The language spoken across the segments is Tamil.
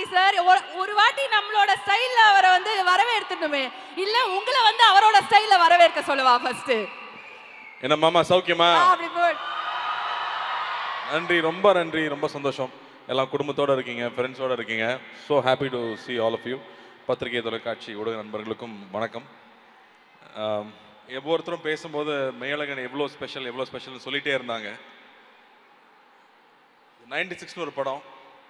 சார் ஒரு வாட்டி நம்மளோட ஸ்டைல்ல அவரை வந்து வரவேற்கணுமே, இல்ல உங்களை வந்து அவரோட ஸ்டைல்ல வரவேற்க சொல்லவா ஃபர்ஸ்ட்? என்ன மாமா சௌக்கியமா? அப்படி போட். நன்றி, ரொம்ப நன்றி, ரொம்ப சந்தோஷம். எல்லாம் குடும்பத்தோட இருக்கீங்க, ஃப்ரெண்ட்ஸோட இருக்கீங்க. So happy to see all of you. பத்திரிகை தொலைக்காட்சி ஊடக நண்பர்களுக்கும் வணக்கம். ஒவ்வொருத்தரும் பேசும்போது மேலகன் எவ்வளோ ஸ்பெஷல்னு சொல்லிகிட்டே இருந்தாங்க. 96ன்னு ஒரு படம்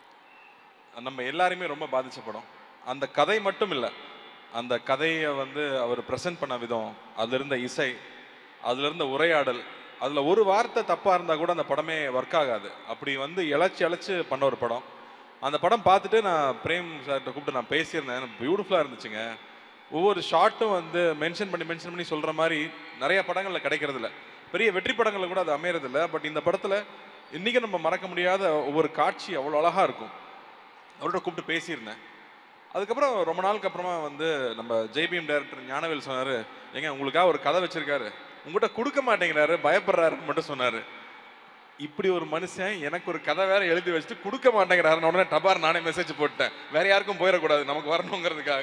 நம்ம எல்லாருமே ரொம்ப பாதித்த படம். அந்த கதை மட்டும் இல்லை, அந்த கதையை வந்து அவர் ப்ரெசென்ட் பண்ண விதம், அதில் இருந்த இசை, அதில் இருந்த உரையாடல், அதில் ஒரு வார்த்தை தப்பாக இருந்தால் கூட அந்த படமே ஒர்க் ஆகாது. அப்படி வந்து இழைச்சி பண்ண ஒரு படம். அந்த படம் பார்த்துட்டு நான் பிரேம் சார்கிட்ட கூப்பிட்டு நான் பேசியிருந்தேன். பியூட்டிஃபுல்லாக இருந்துச்சுங்க. ஒவ்வொரு ஷார்ட்டும் வந்து மென்ஷன் பண்ணி சொல்கிற மாதிரி நிறைய படங்களில் கிடைக்கிறதில்ல. பெரிய வெற்றி படங்களில் கூட அது அமையறதில்ல. பட் இந்த படத்தில் இன்றைக்கி நம்ம மறக்க முடியாத ஒவ்வொரு காட்சி அவ்வளோ அழகாக இருக்கும். அவர்கிட்ட கூப்பிட்டு பேசியிருந்தேன். அதுக்கப்புறம் ரொம்ப நாளுக்கு அப்புறமா வந்து நம்ம ஜெய்பிஎம் டைரக்டர் ஞானவேல் சொன்னார், ஏங்க உங்களுக்காக ஒரு கதை வச்சுருக்காரு, உங்கள்கிட்ட கொடுக்க மாட்டேங்கிறாரு, பயப்படுறாருன்னு மட்டும் சொன்னார். இப்படி ஒரு மனுஷன் எனக்கு ஒரு கதை வேற எழுதி வச்சுட்டு கொடுக்க மாட்டேங்கிறாருன்னு உடனே டபார் நானே மெசேஜ் போட்டேன். வேற யாருக்கும் போயிடக்கூடாது, நமக்கு வரணுங்கிறதுக்காக.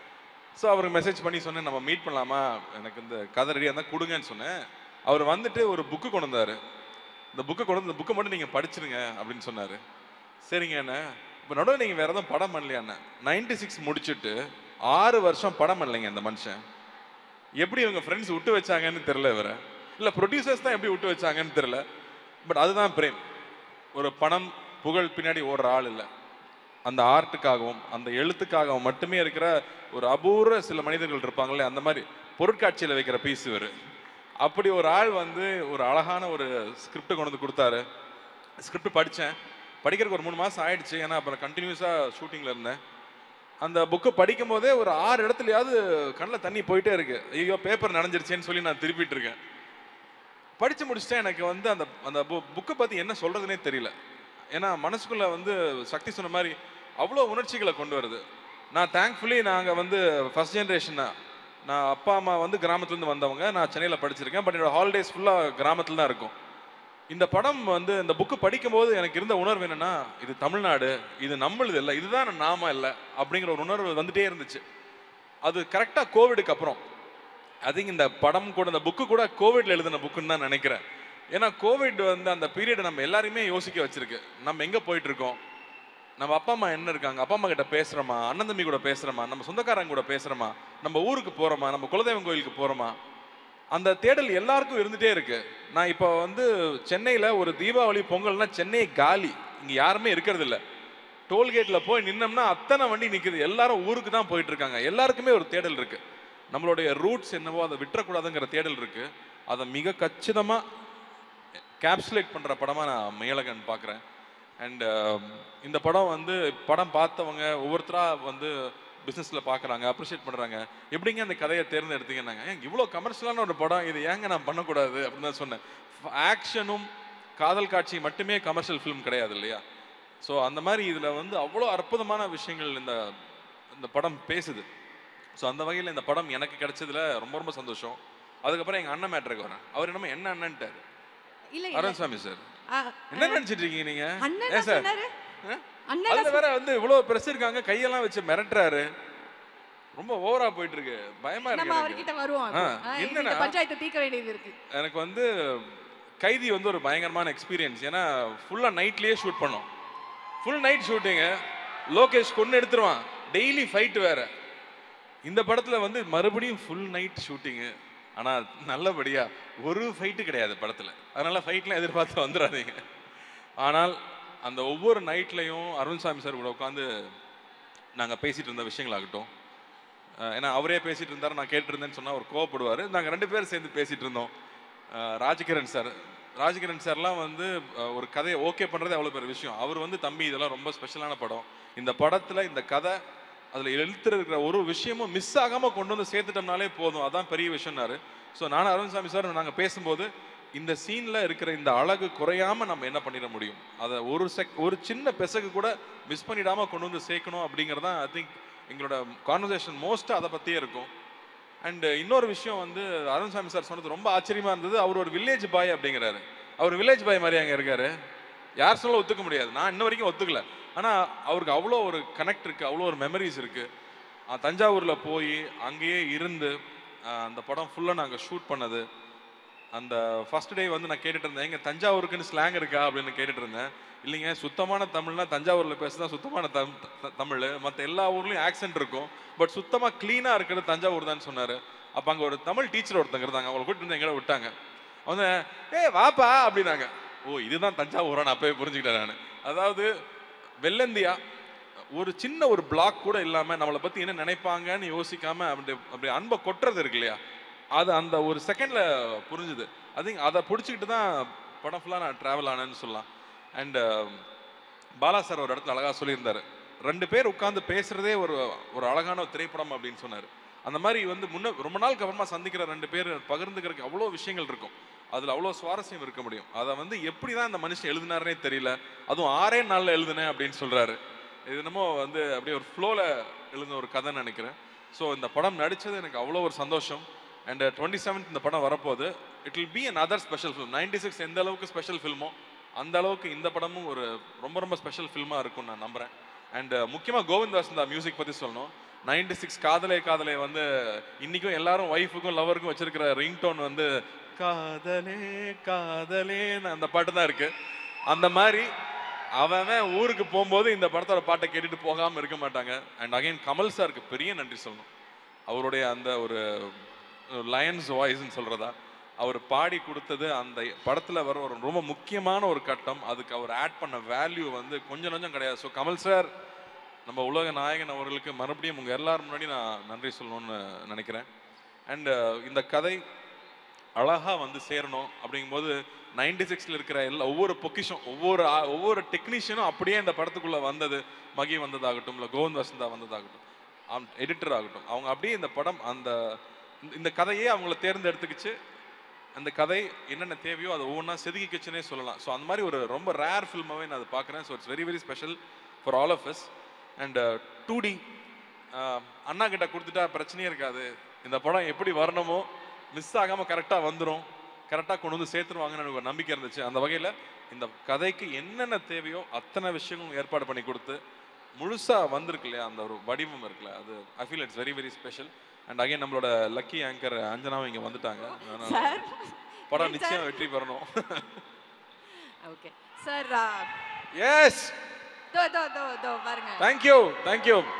ஸோ அவருக்கு மெசேஜ் பண்ணி சொன்னேன், நம்ம மீட் பண்ணலாமா, எனக்கு இந்த கதை ரெடியாக இருந்தால் கொடுங்கன்னு சொன்னேன். அவர் வந்துட்டு ஒரு புக்கு கொண்டு வந்தார். இந்த புக்கை மட்டும் நீங்கள் படிச்சிருங்க அப்படின்னு சொன்னார். சரிங்க அண்ணா. இப்போ நடுவில் நீங்கள் வேறு எதுவும் படம் பண்ணலையா அண்ணா? 96 முடிச்சுட்டு 6 வருஷம் படம் பண்ணலைங்க இந்த மனுஷன். எப்படி இவங்க ஃப்ரெண்ட்ஸ் விட்டு வச்சாங்கன்னு தெரில, இவரை இல்லை ப்ரொடியூசர்ஸ் தான் எப்படி விட்டு வச்சாங்கன்னு தெரில. பட் அதுதான் பிரேம். ஒரு பணம் புகழ் பின்னாடி ஓடுற ஆள் இல்லை. அந்த ஆர்ட்டுக்காகவும் அந்த எழுத்துக்காகவும் மட்டுமே இருக்கிற ஒரு அபூர்வ சில மனிதர்கள் இருப்பாங்களே, அந்த மாதிரி பொருட்காட்சியில் வைக்கிற பீஸ் இவர். அப்படி ஒரு ஆள் வந்து ஒரு அழகான ஒரு ஸ்கிரிப்டை கொண்டு வந்து கொடுத்தாரு. ஸ்கிரிப்ட் படித்தேன். படிக்கிறதுக்கு ஒரு 3 மாதம் ஆயிடுச்சு. ஏன்னா அப்புறம் கண்டினியூஸாக ஷூட்டிங்கில் இருந்தேன். அந்த புக்கு படிக்கும் போதே ஒரு 6 இடத்துலையாவது கண்ணில் தண்ணி போயிட்டே இருக்கு. ஐயோ பேப்பர் நனைஞ்சிருச்சேன்னு சொல்லி நான் திருப்பிட்டு இருக்கேன். படித்து முடிச்சுட்டேன். எனக்கு வந்து அந்த அந்த புக்கை பற்றி என்ன சொல்கிறதுனே தெரியல. ஏன்னா மனசுக்குள்ளே வந்து சக்தி சொன்ன மாதிரி அவ்வளோ உணர்ச்சிகளை கொண்டு வருது. நான் தேங்க்ஃபுல்லி நாங்கள் வந்து ஃபஸ்ட் ஜென்ரேஷன். நான் அப்பா அம்மா வந்து கிராமத்துலேருந்து வந்தவங்க. நான் சென்னையில் படிச்சிருக்கேன். பட் என்னோடய ஹாலிடேஸ் ஃபுல்லாக கிராமத்தில் தான் இருக்கும். இந்த படம் வந்து இந்த புக்கு படிக்கும்போது எனக்கு இருந்த உணர்வு என்னென்னா, இது தமிழ்நாடு, இது நம்மளுது இல்லை, இதுதான் நாம இல்லை அப்படிங்கிற ஒரு உணர்வு வந்துகிட்டே இருந்துச்சு. அது கரெக்டாக கோவிடுக்கு அப்புறம். அதுங்க இந்த படம் கூட இந்த புக்கு கூட கோவிட்ல எழுதின புக்குன்னு தான் நினைக்கிறேன். ஏன்னா கோவிட் வந்து அந்த பீரியட் நம்ம எல்லாரையுமே யோசிக்க வச்சிருக்கு. நம்ம எங்கே போயிட்டு இருக்கோம், நம்ம அப்பா அம்மா என்ன இருக்காங்க, அப்பா அம்மா கிட்ட பேசுகிறோமா, அண்ணன் தம்பி கூட பேசுகிறோமா, நம்ம சொந்தக்காரங்க கூட பேசுகிறோமா, நம்ம ஊருக்கு போகிறோமா, நம்ம குலதெய்வம் கோயிலுக்கு போகிறோமா, அந்த தேடல் எல்லாருக்கும் இருந்துகிட்டே இருக்கு. நான் இப்போ வந்து சென்னையில் ஒரு தீபாவளி பொங்கல்னா சென்னை காலி, இங்கே யாருமே இருக்கிறது இல்லை. டோல்கேட்டில் போய் நின்னோம்னா அத்தனை வண்டி நிற்குது. எல்லாரும் ஊருக்கு தான் போயிட்டு இருக்காங்க. எல்லாருக்குமே ஒரு தேடல் இருக்குது. நம்மளுடைய ரூட்ஸ் என்னவோ அதை விட்டுறக்கூடாதுங்கிற தேடல் இருக்குது. அதை மிக கச்சிதமாக கேப்சுலேட் பண்ணுற படமாக நான் மேலகன் பார்க்குறேன். அண்ட் இந்த படம் வந்து படம் பார்த்தவங்க ஒவ்வொருத்தராக வந்து பிஸ்னஸில் பார்க்குறாங்க, அப்ரிஷியேட் பண்ணுறாங்க. எப்படிங்க அந்த கதையை தேர்ந்தெடுத்தீங்கன்னாங்க, ஏன் இவ்வளோ கமர்ஷியலான ஒரு படம், இது ஏங்க நான் பண்ணக்கூடாது அப்படின்னு தான் சொன்னேன். ஆக்ஷனும் காதல் காட்சி மட்டுமே கமர்ஷியல் ஃபிலிம் கிடையாது இல்லையா? ஸோ அந்த மாதிரி இதில் வந்து அவ்வளோ அற்புதமான விஷயங்கள் இந்த படம் பேசுது. ஸோ அந்த வகையில் இந்த படம் எனக்கு கிடைச்சதுல ரொம்ப ரொம்ப சந்தோஷம். அதுக்கப்புறம் எங்கள் அண்ணன் மேட்ருக்கு வரேன். அவர் என்னமோ என்ன அண்ணன்ட்டார், அருண்சாமி சார். என்ன நினைச்சிட்டு இருக்கீங்க நீங்க? ஏன் சார் அதுல வேற வந்து இவ்வளவு பிரஸ் இருக்காங்க, கையெல்லாம் வச்சு மிரட்டுறாரு. ரொம்ப ஓவரா போயிட்டு இருக்கு, பயமா இருக்கு. நம்ம அவர்கிட்ட வருவோம். என்னன்னா பஞ்சாயத்தை தீர்க்க வேண்டியது இருக்கு. எனக்கு வந்து கைதி வந்து ஒரு பயங்கரமான எக்ஸ்பீரியன்ஸ். ஏன்னா ஃபுல்லா நைட்லயே ஷூட் பண்ணோம். Full night shooting. லோகேஷ் கொண்டு எடுத்துருவான், டெய்லி ஃபைட் வேற. இந்த படத்துல வந்து மறுபடியும் ஃபுல் நைட் ஷூட்டிங். ஆனா நல்லபடியா ஒரு ஃபைட்டு கிடையாது படத்துல. அதனால ஃபைட்லாம் எதிர்பார்த்து வந்துடாதீங்க. ஆனால் அந்த ஒவ்வொரு நைட்லையும் அருண்சாமி சார் கூட உட்காந்து நாங்கள் பேசிகிட்டு இருந்த விஷயங்களாகட்டும், ஏன்னா அவரே பேசிகிட்டு இருந்தார், நான் கேட்டுருந்தேன்னு சொன்னால் அவர் கோவப்படுவார். நாங்கள் 2 பேரும் சேர்ந்து பேசிகிட்டு இருந்தோம். ராஜகிரண் சார்லாம் வந்து ஒரு கதையை ஓகே பண்ணுறதே அவ்வளோ பெரிய விஷயம். அவர் வந்து தம்பி இதெல்லாம் ரொம்ப ஸ்பெஷலான படம், இந்த படத்தில் இந்த கதை அதில் எழுத்துருக்கிற ஒரு விஷயமும் மிஸ் ஆகாமல் கொண்டு வந்து சேர்த்துட்டோம்னாலே போதும், அதான் பெரிய விஷயம்னாரு. ஸோ நானும் அருண்சாமி சார் நாங்கள் பேசும்போது இந்த சீனில் இருக்கிற இந்த அழகு குறையாமல் நம்ம என்ன பண்ணிட முடியும், அதை ஒரு சின்ன பெசகு கூட மிஸ் பண்ணிடாமல் கொண்டு வந்து சேர்க்கணும் அப்படிங்கிறதான் ஐ திங்க் எங்களோட கான்வர்சேஷன் மோஸ்ட்டாக அதை பற்றியே இருக்கும். அண்ட் இன்னொரு விஷயம் வந்து அருண்சாமி சார் சொன்னது ரொம்ப ஆச்சரியமாக இருந்தது. அவர் ஒரு வில்லேஜ் பாய் அப்படிங்கிறாரு. அவர் வில்லேஜ் பாய் மாதிரி அங்கே இருக்காரு. யார் சொல்ல ஒத்துக்க முடியாது, நான் இன்ன வரைக்கும் ஒத்துக்கல. ஆனால் அவருக்கு அவ்வளோ ஒரு கனெக்ட் இருக்குது, அவ்வளோ ஒரு மெமரிஸ் இருக்குது. தஞ்சாவூரில் போய் அங்கேயே இருந்து அந்த படம் ஃபுல்லாக நாங்கள் ஷூட் பண்ணது. அந்த ஃபர்ஸ்ட் டே வந்து நான் கேட்டுட்டு இருந்தேன், எங்கள் தஞ்சாவூருக்குன்னு ஸ்லாங் இருக்கா அப்படின்னு கேட்டுட்டு இருந்தேன். இல்லைங்க, சுத்தமான தமிழ்னா தஞ்சாவூரில் பேசுதான் சுத்தமான தமிழ், மற்ற எல்லா ஊர்லேயும் ஆக்சென்ட் இருக்கும், பட் சுத்தமாக க்ளீனாக இருக்கிறது தஞ்சாவூர் தான் சொன்னார். அப்போ அங்கே ஒரு தமிழ் டீச்சர் ஒருத்தங்க இருந்தாங்க, அவங்களை கூட்டிட்டு வந்து எங்களை விட்டாங்க. அவங்க வாப்பா அப்படின்னாங்க. ஓ இதுதான் தஞ்சாவூரா, நான் அப்பவே புரிஞ்சுக்கிட்டேன் நான். அதாவது வெள்ளந்தியா ஒரு சின்ன ஒரு பிளாக் கூட இல்லாமல் நம்மளை பற்றி என்ன நினைப்பாங்கன்னு யோசிக்காம அப்படி அன்பை கொட்டுறது இருக்கு இல்லையா, அது அந்த ஒரு செகண்டில் புரிஞ்சுது. அதை பிடிச்சிக்கிட்டு தான் படம் ஃபுல்லாக நான் ட்ராவல் ஆனேன்னு சொல்லலாம். அண்ட் பாலா சார் ஒரு இடத்துல அழகாக சொல்லியிருந்தார், 2 பேர் உட்காந்து பேசுகிறதே ஒரு ஒரு அழகான ஒரு திரைப்படம் அப்படின்னு சொன்னார். அந்த மாதிரி வந்து ரொம்ப நாளுக்கு அப்புறமா சந்திக்கிற 2 பேர் பகிர்ந்துக்கிறதுக்கு அவ்வளோ விஷயங்கள் இருக்கும், அதில் அவ்வளோ சுவாரஸ்யம் இருக்க முடியும். அதை வந்து எப்படி தான் இந்த மனுஷன் எழுதினாருனே தெரியல, அதுவும் 6 நாளில் எழுதுனேன் அப்படின்னு சொல்கிறாரு. இது என்னமோ வந்து அப்படியே ஒரு ஃப்ளோவில் எழுதின ஒரு கதைன்னு நினைக்கிறேன். ஸோ இந்த படம் நடித்தது எனக்கு அவ்வளோ ஒரு சந்தோஷம். அண்ட் 27th இந்த படம் வரப்போகுது. It will be another special film. 96 எந்த அளவுக்கு ஸ்பெஷல் ஃபில்மோ அந்த அளவுக்கு இந்த படமும் ஒரு ரொம்ப ஸ்பெஷல் ஃபில்மாக இருக்கும்னு நான் நம்புகிறேன். அண்ட் முக்கியமாக கோவிந்த் வசந்தா மியூசிக் பற்றி சொல்லணும். 96 காதலே காதலே வந்து இன்றைக்கும் எல்லாரும் ஒய்ஃபுக்கும் லவருக்கும் வச்சிருக்கிற ரிங்டோன் வந்து காதலே காதலேன்னு அந்த பாட்டு தான் இருக்குது. அந்த மாதிரி அவன் ஊருக்கு போகும்போது இந்த படத்தோட பாட்டை கேட்டுட்டு போகாமல் இருக்க மாட்டாங்க. அண்ட் அகைன் கமல் சாருக்கு பெரிய நன்றி சொல்லணும். அவருடைய அந்த ஒரு லயன்ஸ் வாய்ஸ்ன்னு சொல்கிறதா, அவர் பாடி கொடுத்தது அந்த படத்தில் வர ஒரு ரொம்ப முக்கியமான ஒரு கட்டம். அதுக்கு அவர் ஆட் பண்ண வேல்யூ வந்து கொஞ்சம் கிடையாது. ஸோ கமல் சார், நம்ம உலக நாயகன் அவர்களுக்கு மறுபடியும் உங்கள் எல்லாரும் முன்னாடி நான் நன்றி சொல்லணும்னு நினைக்கிறேன். அண்ட் இந்த கதை அழகாக வந்து சேரணும் அப்படிங்கும்போது 96ல் இருக்கிற ஒவ்வொரு பொக்கிஷம், ஒவ்வொரு டெக்னீஷியனும் அப்படியே இந்த படத்துக்குள்ளே வந்தது. மகி வந்ததாகட்டும், இல்லை கோவிந்த் வசந்தா வந்ததாகட்டும், எடிட்டர் ஆகட்டும், அவங்க அப்படியே இந்த படம் இந்த கதையே அவங்கள தேர்ந்தெடுத்துக்கிச்சு. அந்த கதை என்னென்ன தேவையோ அதை ஒவ்வொன்றா செதுக்கிச்சுன்னே சொல்லலாம். ஸோ அந்த மாதிரி ஒரு ரொம்ப ரேர் ஃபில்மாகவே நான் அதை பார்க்குறேன். So it's very special for all of us. And 2D அண்ணா கிட்ட கொடுத்துட்டா பிரச்சனையே இருக்காது. இந்த படம் எப்படி வரணுமோ மிஸ் ஆகாமல் கரெக்டாக வந்துடும், கரெக்டாக கொண்டு வந்து சேர்த்துருவாங்கன்னு எனக்கு ஒரு நம்பிக்கை இருந்துச்சு. அந்த வகையில் இந்த கதைக்கு என்னென்ன தேவையோ அத்தனை விஷயங்களும் ஏற்பாடு பண்ணி கொடுத்து முழுசாக வந்திருக்கு இல்லையா, அந்த ஒரு வடிவம் இருக்குல்ல, அது I feel it's very special. And again நம்மளோட லக்கி ஆங்கர் அஞ்சனாவும் இங்கே வந்துட்டாங்க. படம் நிச்சயம் வெற்றி பெறணும். Okay sir. எஸ், பாருங்க. தேங்க்யூ.